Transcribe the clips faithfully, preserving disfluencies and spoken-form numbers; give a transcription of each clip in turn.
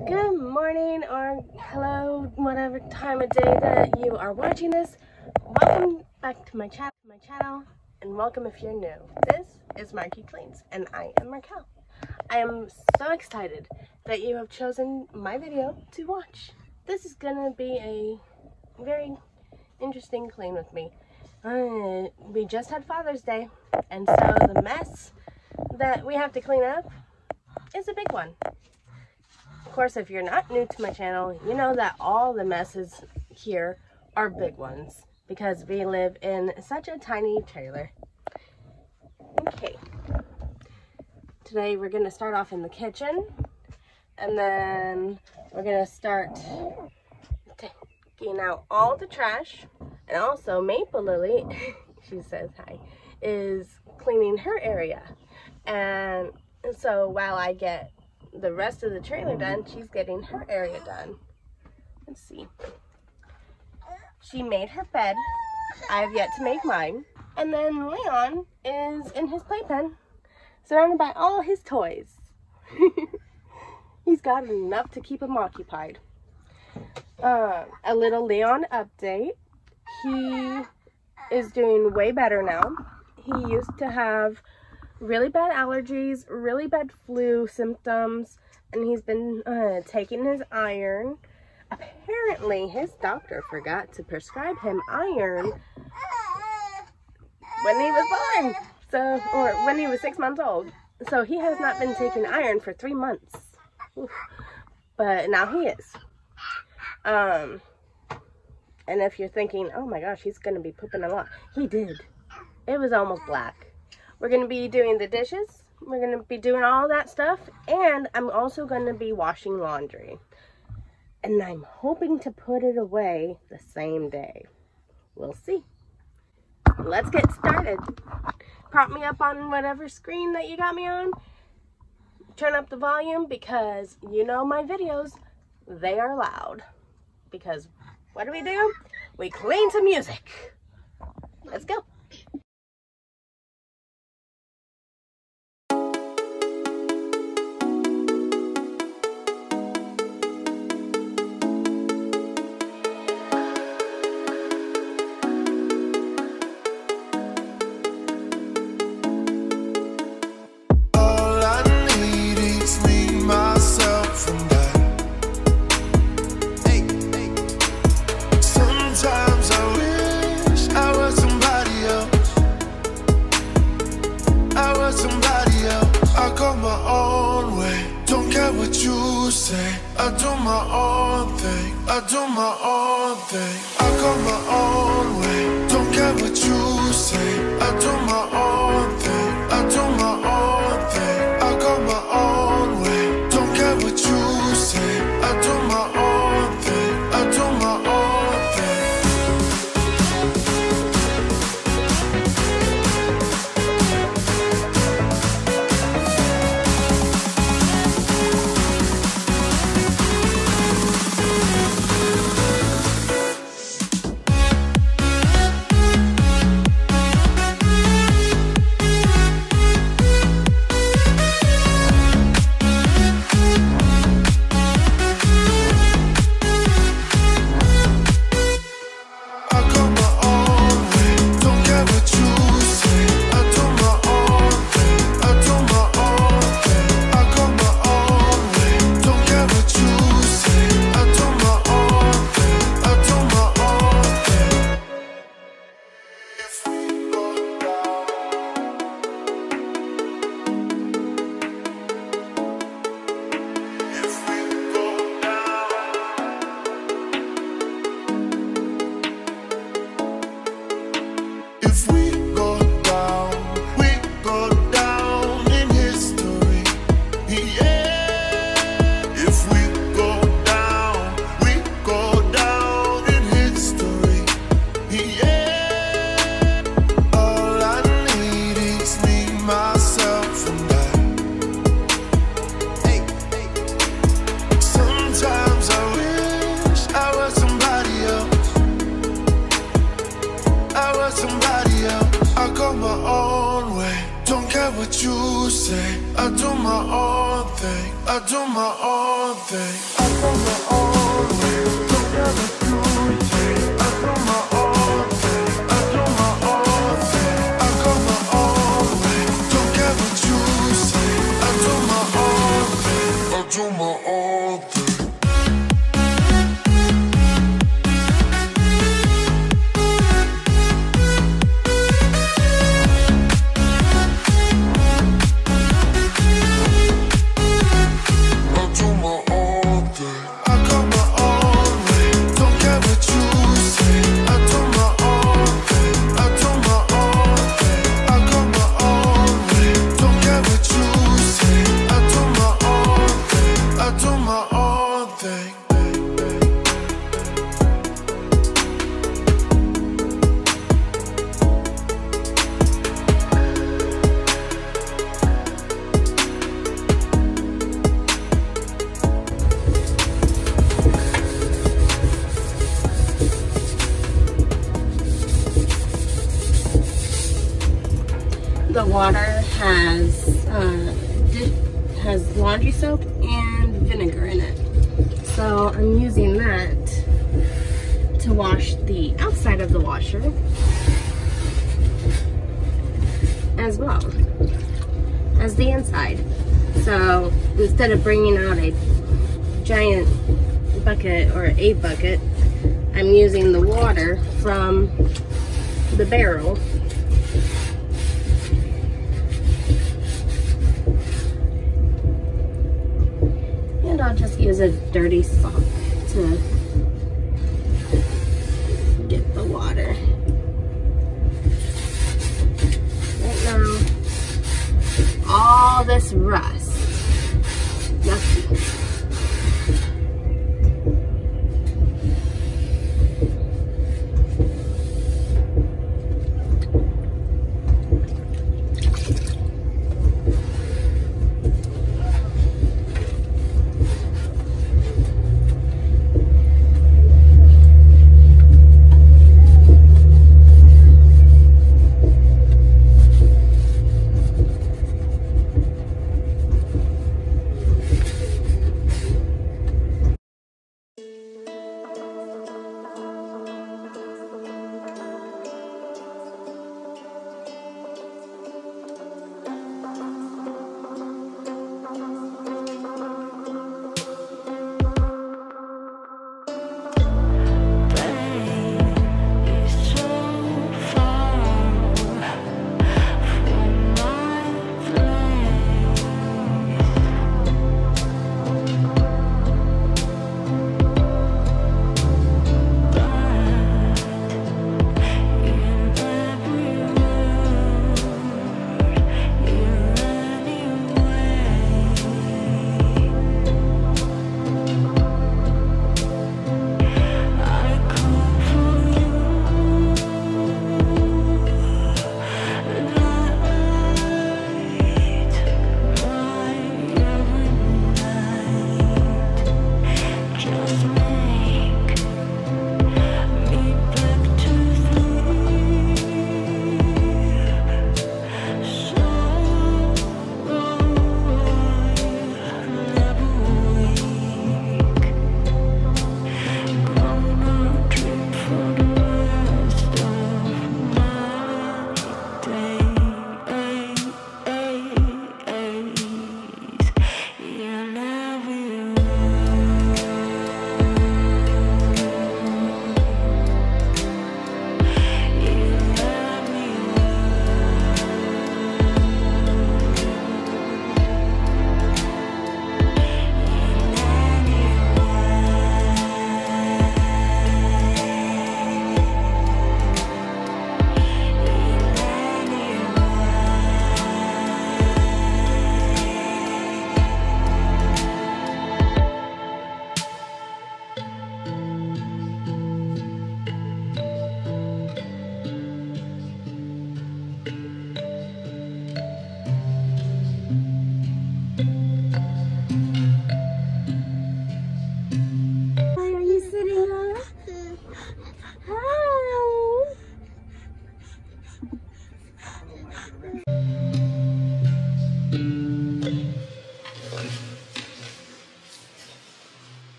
Good morning or hello, whatever time of day that you are watching this. Welcome back to my chat, my channel, and welcome if you're new. This is Marky Cleans, and I am Markel. I am so excited that you have chosen my video to watch. This is gonna be a very interesting clean with me. Uh, we just had Father's Day, and so the mess that we have to clean up is a big one. Of course, if you're not new to my channel, you know that all the messes here are big ones because we live in such a tiny trailer. Okay, today we're going to start off in the kitchen, and then we're going to start taking out all the trash, and also Maple Lily, she says hi, is cleaning her area. And so while I get the rest of the trailer done, she's getting her area done. Let's see. She made her bed. I have yet to make mine. And then Leon is in his playpen, surrounded by all his toys. He's got enough to keep him occupied. Uh, a little Leon update. He is doing way better now. He used to have really bad allergies, really bad flu symptoms, and he's been uh, taking his iron. Apparently, his doctor forgot to prescribe him iron when he was born, so or when he was six months old. So he has not been taking iron for three months. Oof. But now he is. Um, and if you're thinking, oh my gosh, he's gonna be pooping a lot, he did. It was almost black. We're going to be doing the dishes, we're going to be doing all that stuff, and I'm also going to be washing laundry. And I'm hoping to put it away the same day. We'll see. Let's get started. Prop me up on whatever screen that you got me on. Turn up the volume because you know my videos, they are loud. Because what do we do? We clean to music. Let's go. I do my own thing, I do my own thing. I go my own way, don't care what you say. I do my own thing, I do my own thing. I go my own way, don't care what you say. I do my own thing, I do my own what you say. I do my own thing, I do my own thing. I go my own way. Don't care what you say. I do my own thing. I do my own thing. I go my own way. Don't care what you say. I do my own thing. I do my own thing. The water has uh, has laundry soap and vinegar in it, so I'm using that to wash the outside of the washer as well as the inside. So instead of bringing out a giant bucket or a bucket, I'm using the water from the barrel. I'll just use a dirty sock to get the water. Right now, all this rust. Yucky.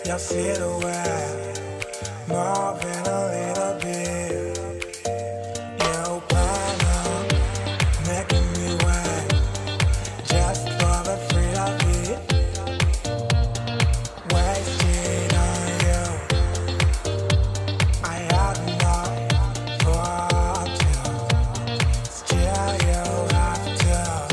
your silhouette, moving a little bit. You plan on making me wet, just for the thrill of it. Wasted on you, I have enough for two. Still you have to.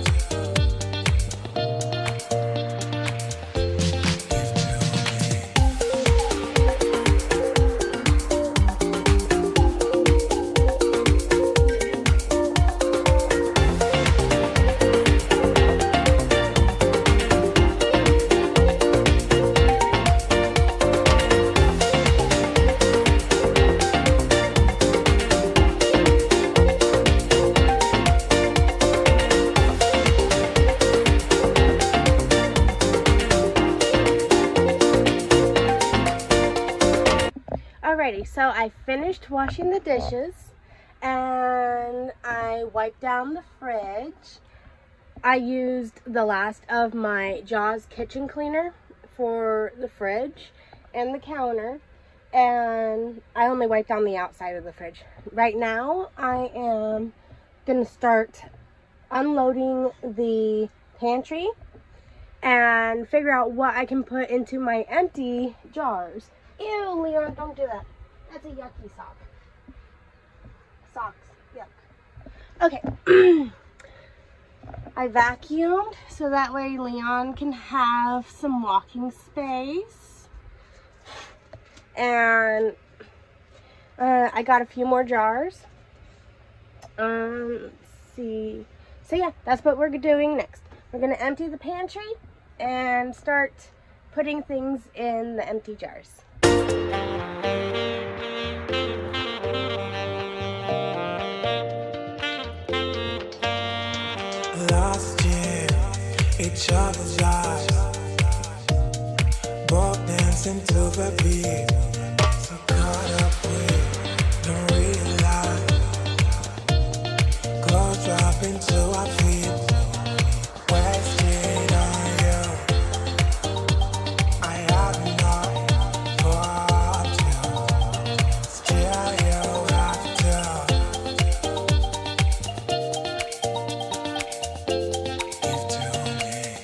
Alrighty, so I finished washing the dishes and I wiped down the fridge. I used the last of my Jaws kitchen cleaner for the fridge and the counter, and I only wiped down the outside of the fridge. Right now I am going to start unloading the pantry and figure out what I can put into my empty jars. Ew, Leon, don't do that. That's a yucky sock. Socks, yuck. Okay. I vacuumed so that way Leon can have some walking space. And uh, I got a few more jars. Um, let's see. So yeah, that's what we're doing next. We're going to empty the pantry and start putting things in the empty jars. Lost in each other's eyes, both dancing to the beat, so caught up with no real life. Clothes drop into our feet, wasted on you. I have enough for two. Still you have to. Give to me.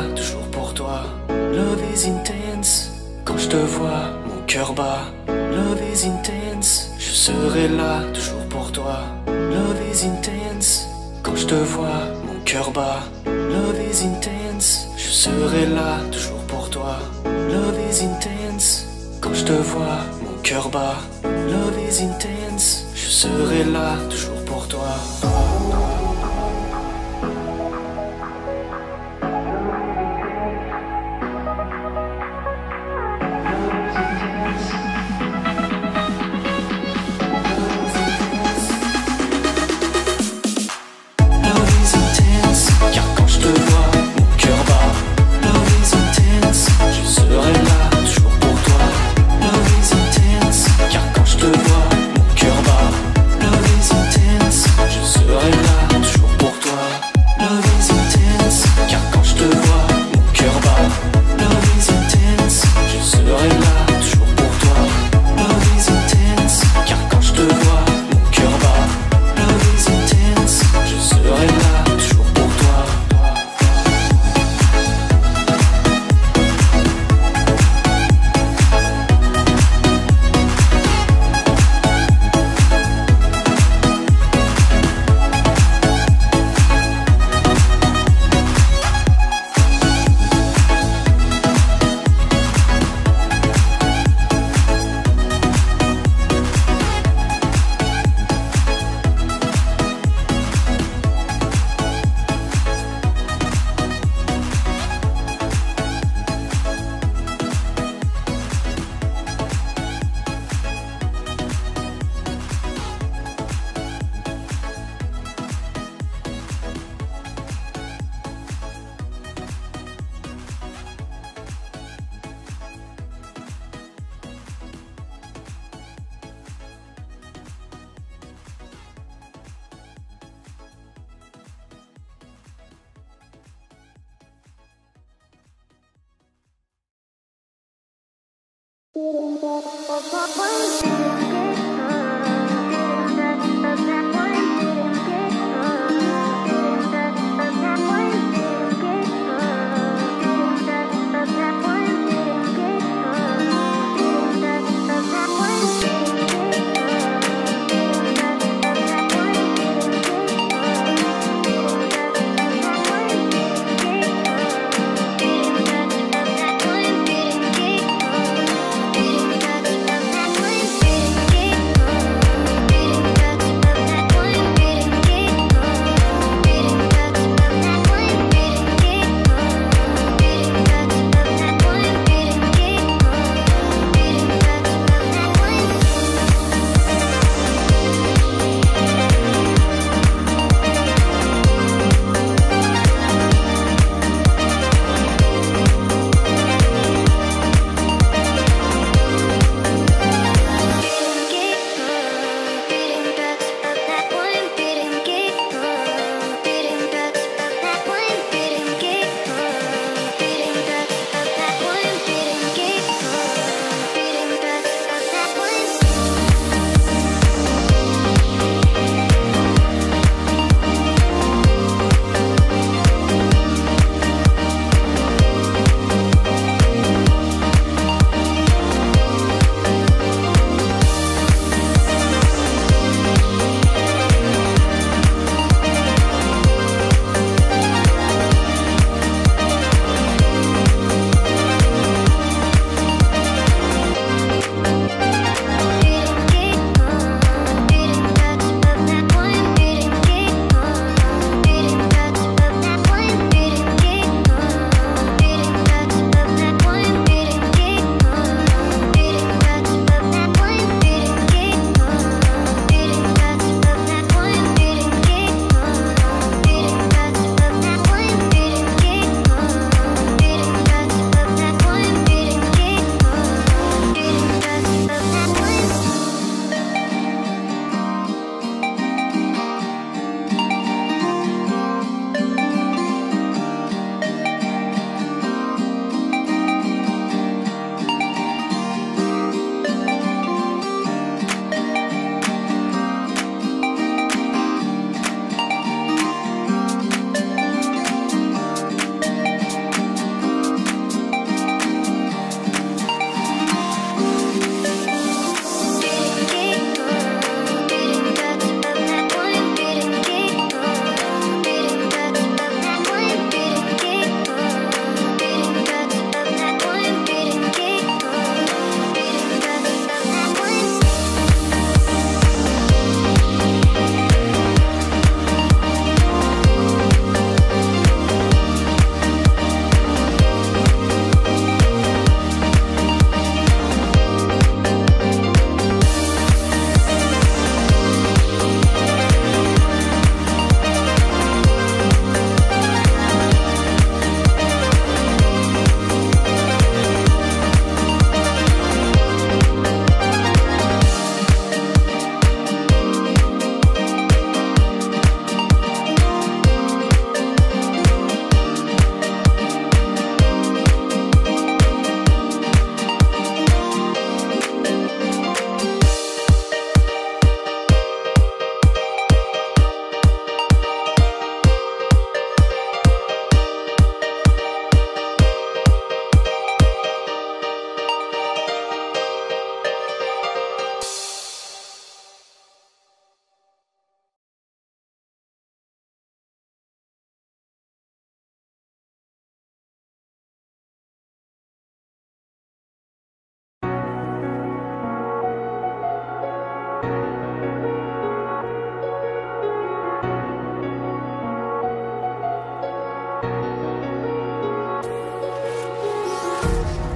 toujours pour toi. Love is intense, quand je te vois, mon cœur bat. Love is intense, je serai là, toujours pour toi. Love is intense, quand je te vois, mon cœur bat. Love is intense, je serai là, toujours pour toi. Love is intense, quand je te vois, mon cœur bat. Love is intense, je serai là, toujours pour toi. We'll be right back.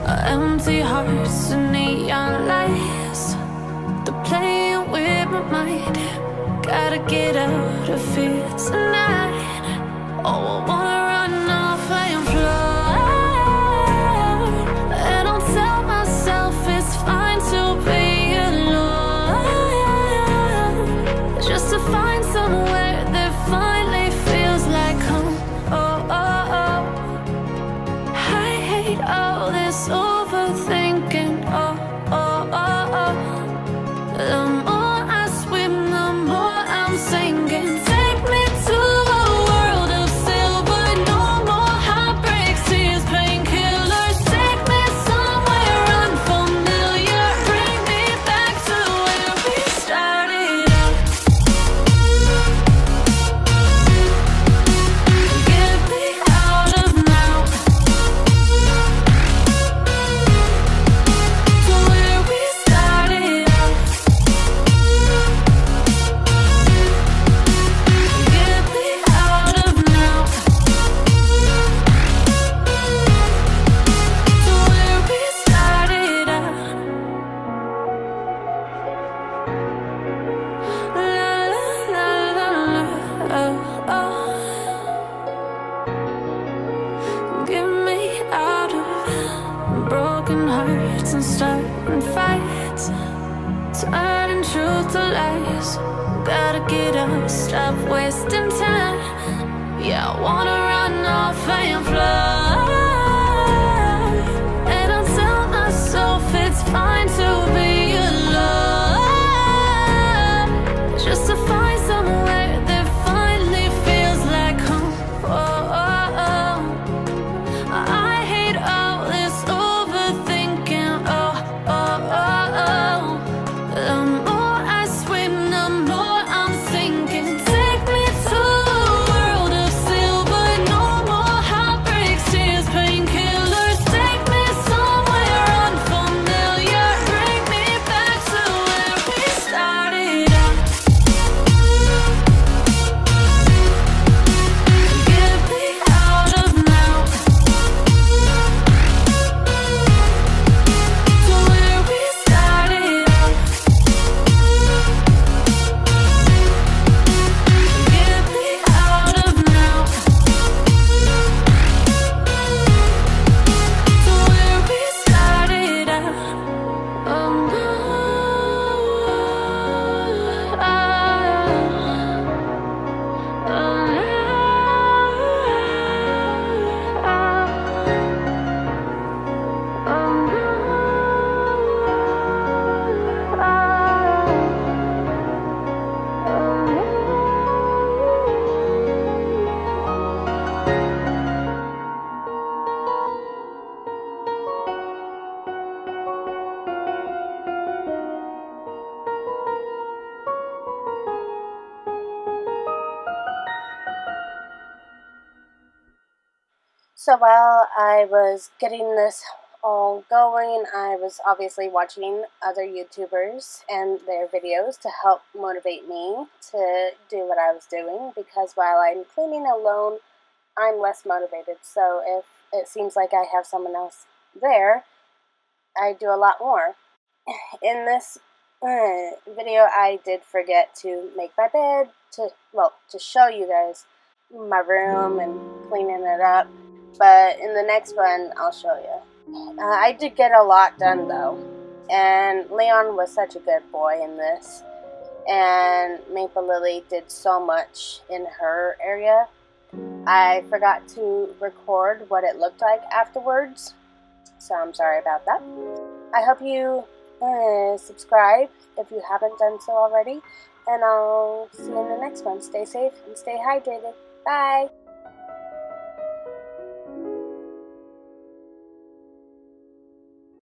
Empty hearts and neon lights, they're playing with my mind. Gotta get out of here tonight. Oh, I wanna run off and fly, and I'll tell myself it's fine to be alone, just to find somewhere that finally feels like home. Oh, oh, oh. I hate all this overthinking. Oh, oh, oh, oh. The more I swim, the more I'm sinking. Take me to a world of silver. No more heartbreaks, tears, painkillers. Take me somewhere unfamiliar. Bring me back to where we started out. Get me out of now, to where we started out. Get me out of now, to where we started out. La la la la la, oh, oh. Get me out of broken hearts and starting fights, turning truth to lies. Gotta get up, stop wasting time. Yeah, I wanna run off and fly, and I'll tell myself it's fine to be alone, just to find somewhere that finally feels like home. Oh, oh, oh. I hate all this overthinking. Oh, oh, oh, oh. The more I swim, the more I'm sinking. Take me to a world of silver. No more heartbreaks, tears, painkillers. Take me somewhere unfamiliar. Bring me back to where we started out. Get me out of now, to where we started out. Get me out of now, to where we started out. Oh, no. Oh, oh, So while I was getting this all going, I was obviously watching other YouTubers and their videos to help motivate me to do what I was doing, because while I'm cleaning alone, I'm less motivated. So if it seems like I have someone else there, I do a lot more. In this uh, video, I did forget to make my bed, to, well, to show you guys my room and cleaning it up. But in the next one, I'll show you. Uh, I did get a lot done, though. And Leon was such a good boy in this. And Maple Lily did so much in her area. I forgot to record what it looked like afterwards. So I'm sorry about that. I hope you uh, subscribe if you haven't done so already. And I'll see you in the next one. Stay safe and stay hydrated. Bye!